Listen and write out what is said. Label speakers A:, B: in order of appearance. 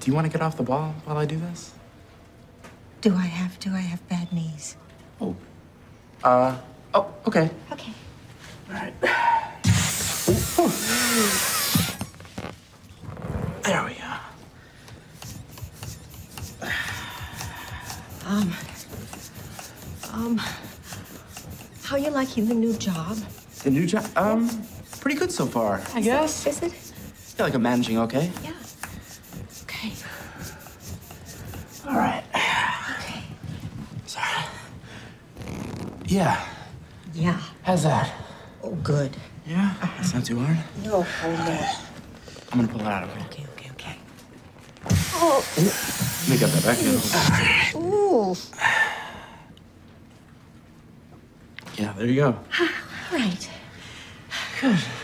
A: Do you want to get off the ball while I do this?
B: Do I have to? I have bad knees.
A: Oh. Oh, okay.
B: Okay.
A: All right. Ooh. There we go.
B: How you liking the new job?
A: The new job? Pretty good so far, I guess.
B: Is it?
A: I feel like I'm managing okay.
B: Yeah. Okay.
A: All right.
B: Okay.
A: Sorry. Yeah.
B: Yeah.
A: How's that?
B: Oh, good.
A: Yeah? It's not too hard?
B: No, oh, no.
A: I'm gonna pull it out of it.
B: Okay. Oh.
A: Let me get that back in.
B: Ooh.
A: Yeah, there you go.
B: Right.
A: Good.